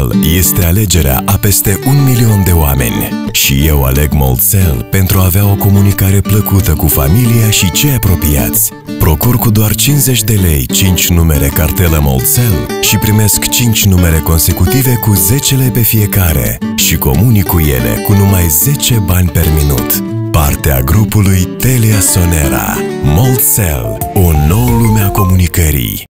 Moltcel este alegerea a peste 1 milion de oameni. Și eu aleg Moltcel pentru a avea o comunicare plăcută cu familia și cei apropiați. Procur cu doar 50 de lei 5 numere cartelă Moltcel și primesc 5 numere consecutive cu 10 lei pe fiecare și comunic cu ele cu numai 10 bani per minut. Partea grupului Telia Sonera. Moltcel, o nouă lume a comunicării.